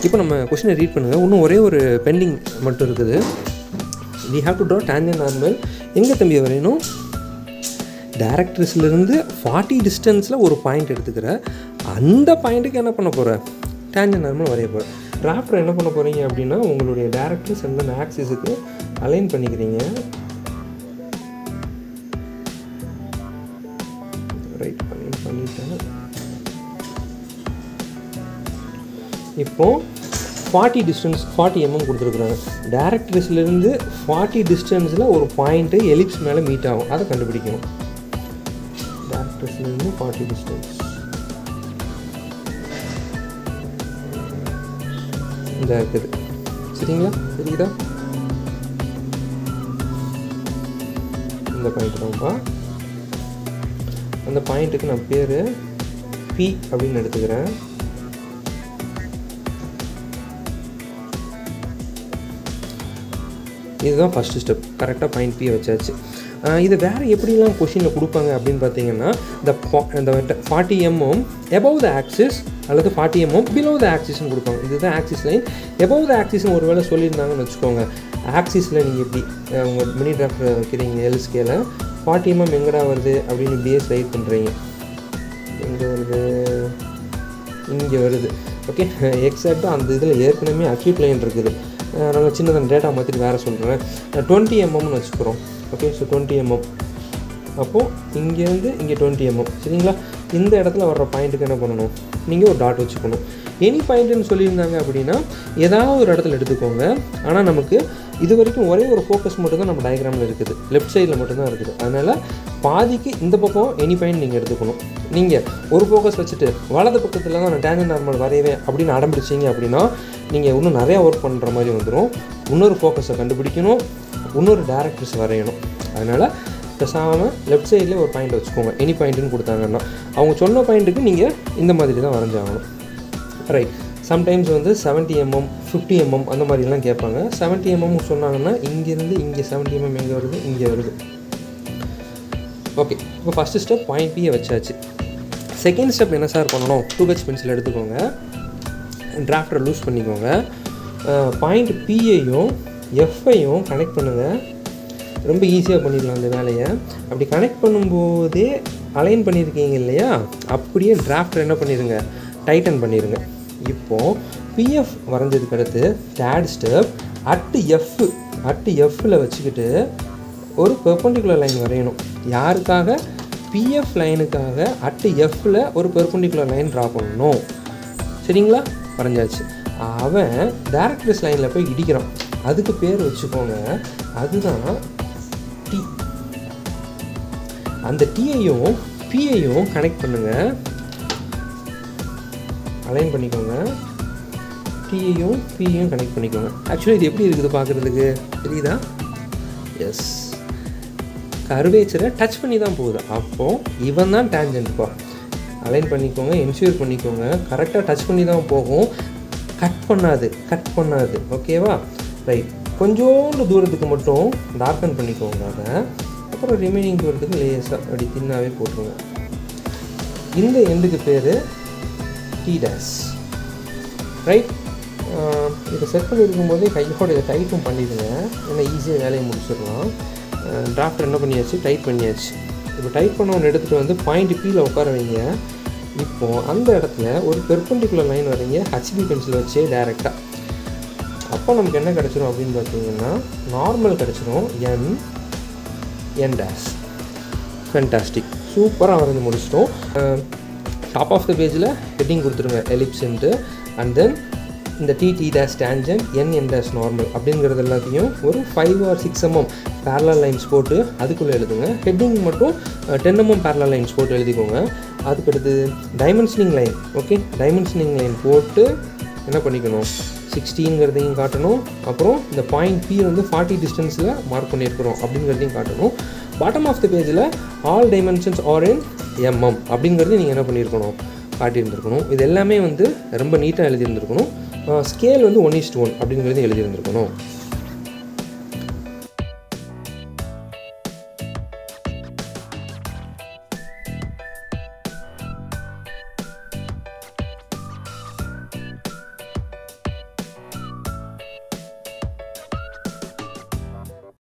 இப்போ நம்ம கொஸ்டினை ரீட் பண்ணுங்கள். இன்னும் ஒரே ஒரு பெண்டிங் மட்டும் இருக்குது. we have to draw tangent normal. எங்கே தம்பி வரையணும்? டைரக்ட்ரிஸ்லேருந்து 40 டிஸ்டன்ஸில் ஒரு பாயிண்ட் எடுத்துக்கிற அந்த பாயிண்ட்டுக்கு என்ன பண்ண போகிற? டேஞ்சன்ட் நார்மல் வரைய போகிற. டிராஃப்டர் என்ன பண்ண போகிறீங்க அப்படின்னா உங்களுடைய டைரக்ட்ரிஸ் அந்த ஆக்சிஸுக்கு அலைன் பண்ணிக்கிறீங்க. ரைட் பண்ணிட்டேன். இப்போது 40 டிஸ்டன்ஸ் 40 mm கொடுத்துருக்குறாங்க. டைரக்ட்ரிஸ்லேருந்து 40 டிஸ்டன்ஸில் ஒரு பாயிண்ட்டு எலிப்ஸ் மேலே மீட் ஆகும். அதை கண்டுபிடிக்கணும். டைரக்ட்ரிஸ்லேருந்து 40 டிஸ்டன்ஸ் இந்த இருக்குது. சரிங்களா? சரிதா? இந்த பாயிண்ட் தான்ப்பா. அந்த பாயிண்ட்டுக்கு நான் பேர் பி அப்படின்னு எடுத்துக்கிறேன். இதுதான் ஃபஸ்ட்டு ஸ்டெப். கரெக்டாக பாயிண்ட் பி வச்சாச்சு. இதை வேறு எப்படிலாம் கொஷினில் கொடுப்பாங்க அப்படின்னு பார்த்தீங்கன்னா இந்த 40 mm above the axis அல்லது 40 mm below the axisன்னு கொடுப்பாங்க. இதுதான் ஆக்சிஸ் லைன். above the axisன்னு ஒரு வேளை சொல்லியிருந்தாங்கன்னு வச்சுக்கோங்க. ஆக்சிஸில் நீங்கள் இப்படி உங்கள் மினி டிராஃப்டர் வைக்கிறீங்க எல் ஸ்கேல 40 mm எங்கடா வருது அப்படின்னு இப்படியே ஸ்லைட் பண்ணுறீங்க. எங்கே வருது? இங்கே வருது. ஓகே, எக்ஸாக்டாக அந்த இதில் ஏற்கனவே அக்யூட் லைன் இருக்குது. நாங்கள் சின்னதாக டேட்டா மாற்றிட்டு வேறு சொல்கிறேன். 20 mmன்னு வச்சுக்கிறோம். Okay, so 20 mm. அப்போது இங்கேருந்து இங்கே 20 mm. சரிங்களா? இந்த இடத்துல வர்ற பாயிண்ட்டுக்கு என்ன பண்ணணும்? நீங்கள் ஒரு டாட் வச்சுக்கணும். எனி பாயிண்ட்டுன்னு சொல்லியிருந்தாங்க அப்படின்னா ஏதாவது ஒரு இடத்துல எடுத்துக்கோங்க. ஆனால் நமக்கு இது வரைக்கும் ஒரே ஒரு ஃபோக்கஸ் மட்டும் தான் நம்ம டயக்ராமில் இருக்குது. லெஃப்ட் சைடில் மட்டும்தான் இருக்குது. அதனால் பாதிக்கு இந்த பக்கம் எனி பாயிண்ட் நீங்கள் எடுத்துக்கணும். நீங்கள் ஒரு ஃபோக்கஸ் வச்சுட்டு வலது பக்கத்தில் தான் நான் டேஞ்சன்ட் நார்மல் வரைவேன் அப்படின்னு அடம்பிடிச்சிங்க அப்படின்னா நீங்கள் இன்னும் நிறையா ஒர்க் பண்ணுற மாதிரி வந்துடும். இன்னொரு ஃபோக்கஸை கண்டுபிடிக்கணும், இன்னொரு டைரக்ட்ரிஸ் வரையணும். அதனால் பேசாமல் லெஃப்ட் சைட்லேயே ஒரு பாயிண்ட் வச்சுக்கோங்க. எனி பாயிண்ட்டுன்னு கொடுத்தாங்கன்னா அவங்க சொன்ன பாயிண்ட்டுக்கு நீங்கள் இந்த மாதிரி தான் வரைஞ்சாகணும். ரைட். சம்டைம்ஸ் வந்து 70 mm 50 mm அந்த மாதிரிலாம் கேட்பாங்க. 70 mm சொன்னாங்கன்னா இங்கேருந்து இங்கே 70 mm எங்கே வருது? இங்கே வருது. ஓகே, இப்போ ஃபஸ்ட்டு ஸ்டெப் பாயிண்ட் பியை வச்சாச்சு. செகண்ட் ஸ்டெப் என்ன சார் பண்ணணும்? 2H பென்சில் எடுத்துக்கோங்க. டிராஃப்டரை லூஸ் பண்ணிக்கோங்க. பாயிண்ட் பியையும் எஃப்ஐயும் கனெக்ட் பண்ணுங்கள். ரொம்ப ஈஸியாக பண்ணிடலாம் அந்த வேலையை. அப்படி கனெக்ட் பண்ணும்போதே அலைன் பண்ணியிருக்கீங்க இல்லையா? அப்படியே டிராஃப்டர் என்ன பண்ணிடுங்க? டைட்டன் பண்ணிடுங்க. இப்போது பிஎஃப் வரைஞ்சதுக்கு அடுத்து தேர்ட் ஸ்டெப் அட் எஃப்பில் வச்சுக்கிட்டு ஒரு பெர்பெண்டிகுலர் லைன் வரையணும். யாருக்காக? பிஎஃப் லைனுக்காக அட் எஃப்பில் ஒரு பெர்பெண்டிகுலர் லைன் ட்ரா பண்ணணும். சரிங்களா? வரைஞ்சாச்சு. அவன் டைரக்ட்ரிஸ் லைனில் போய் இடிக்கிறான். அதுக்கு பேர் வச்சுக்கோங்க, அதுதான் டி. அந்த டியையும் பியையும் கனெக்ட் பண்ணுங்கள். அலைன் பண்ணிக்கோங்க. டியையும் பியையும் கனெக்ட் பண்ணிக்கோங்க. ஆக்சுவலி இது எப்படி இருக்குது பார்க்குறதுக்கு? தெரியுதா? எஸ், கர்வேச்சரை டச் பண்ணி தான் போகுது. அப்போது இவன் தான் டேஞ்சன்ட்ப்பா. அலைன் பண்ணிக்கோங்க, என்ஷூர் பண்ணிக்கோங்க. கரெக்டாக டச் பண்ணி தான் போகும். கட் பண்ணாது. ஓகேவா? ரைட். கொஞ்சோண்டு தூரத்துக்கு மட்டும் டார்க்கன் பண்ணிக்கோங்க. அதை அப்புறம் ரிமைனிங் தூரத்துக்கு லேஸாக அப்படி தின்னாவே போட்டுருங்க. இந்த எண்டுக்கு பேர் டி டேஷ். ரைட். இதை செட் பண்ணியிருக்கும் போதே கையோட இதை டைட்டும் பண்ணிடுங்க. ஏன்னா ஈஸியாக வேலையை முடிச்சிடலாம். டிராஃப்டர் என்ன பண்ணியாச்சு? டைட் பண்ணியாச்சு. இப்போ டைட் பண்ண ஒன்று எடுத்துகிட்டு வந்து பாயிண்ட் பியில் உட்கார வைங்க. இப்போது அந்த இடத்துல ஒரு பெர்பெண்டிகுலர் லைன் வரைங்க ஹச்பி பென்சில் வச்சே டைரெக்டாக. அப்போ நமக்கு என்ன கிடச்சிரும் அப்படின்னு பார்த்தீங்கன்னா நார்மல் கிடச்சிரும். N dash. ஃபென்டாஸ்டிக். சூப்பராக வரைஞ்சி முடிச்சிட்டோம். டாப் ஆஃப் த பேஜில் ஹெட்டிங் கொடுத்துருங்க எலிப்ஸ்ன்ட்டு. அண்ட் தென் இந்த T dash tangent N dash normal அப்படிங்கிறது எல்லாத்தையும் ஒரு 5 or 6 mm பேரலல் லைன்ஸ் போட்டு அதுக்குள்ளே எழுதுங்க. ஹெட்டிங் மட்டும் 10 mm பேரலல் லைன்ஸ் போட்டு எழுதிக்கோங்க. அதுக்கடுத்து dimensioning line. Okay, dimensioning line போட்டு என்ன பண்ணிக்கணும்? 16ங்கிறதையும் காட்டணும். அப்புறம் இந்த பாயிண்ட் பி வந்து 40 டிஸ்டன்ஸில் மார்க் பண்ணியிருக்கிறோம் அப்படிங்கிறதையும் காட்டணும். பாட்டம் ஆஃப் த பேஜில் all dimensions are in mm அப்படிங்கிறதையும் நீங்கள் என்ன பண்ணியிருக்கணும்? காட்டியிருந்துருக்கணும். இது எல்லாமே வந்து ரொம்ப நீட்டாக எழுதியிருந்துருக்கணும். ஸ்கேல் வந்து 1:1 அப்படிங்கிறது எழுதியிருந்துருக்கணும்.